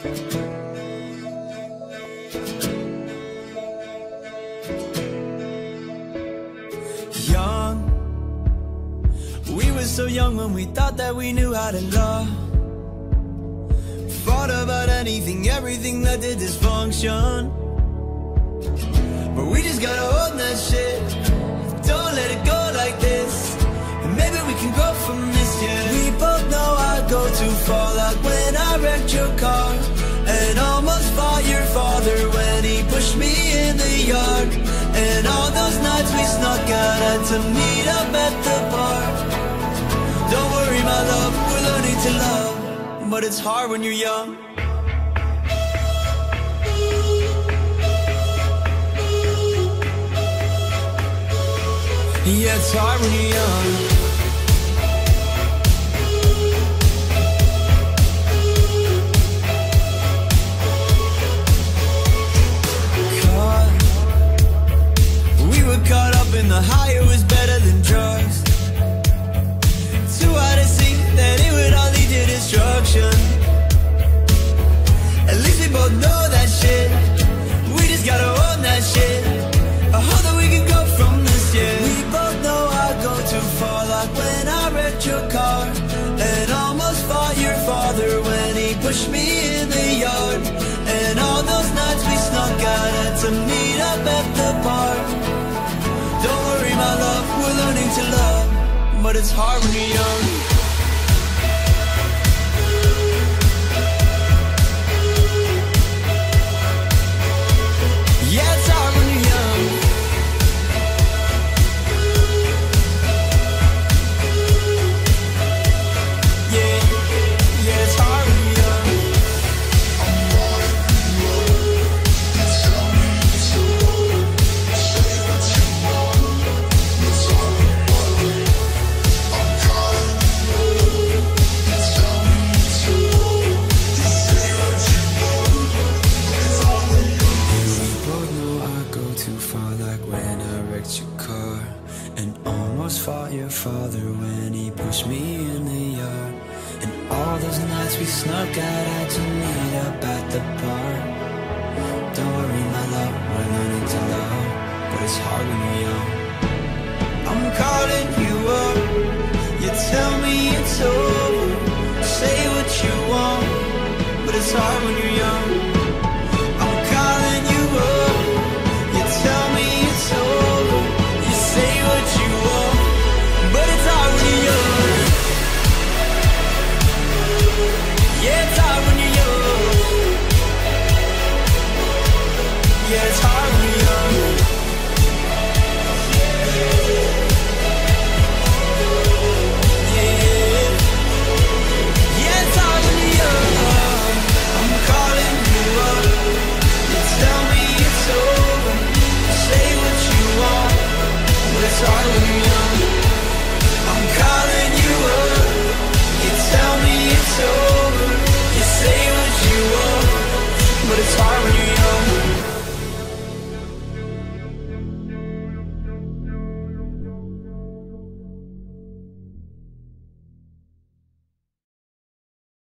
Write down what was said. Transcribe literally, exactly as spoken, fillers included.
Young, we were so young when we thought that we knew how to love. Fought about anything, everything that did dysfunction. But we just gotta hold that shit. Don't let it go like this. And maybe we can grow from this, yeah. We both know I go too far, like when I wrecked your car and almost fought your father when he pushed me in the yard. And all those nights we snuck out had to meet up at the bar. Don't worry, my love, we're learning to love, but it's hard when you're young. Yeah, it's hard when you're young. Caught up in the high, it was better than drugs. Too hard to see that it would all lead to destruction. At least we both know that shit. We just gotta own that shit. I hope that we can go from this, yeah. We both know I go too far, like when I wrecked your car and almost fought your father when he pushed me in the yard. And all those nights we snuck out had to meet up at the bar. Don't worry, my love, we're learning to love, but it's hard when you're young. Yeah, it's hard when you're young. Yeah, yeah, it's hard when you're young. Fought your father when he pushed me in the yard. And all those nights we snuck out, had to meet up at the bar. Don't worry, my love, we're learning to love, but it's hard when you're young. I'm calling you up, you tell me it's over. Say what you want, but it's hard when you're young. I'm calling you up, you tell me it's over. You say what you want, but it's hard when you're young. Yeah, it's hard when you're young. Yeah, it's hard when you're young. Yeah, yeah, it's hard when you're young. I'm calling you up, you tell me it's over. Say what you want, but it's hard when you're young. I'm calling you up, you tell me it's over. You say what you want, but it's hard.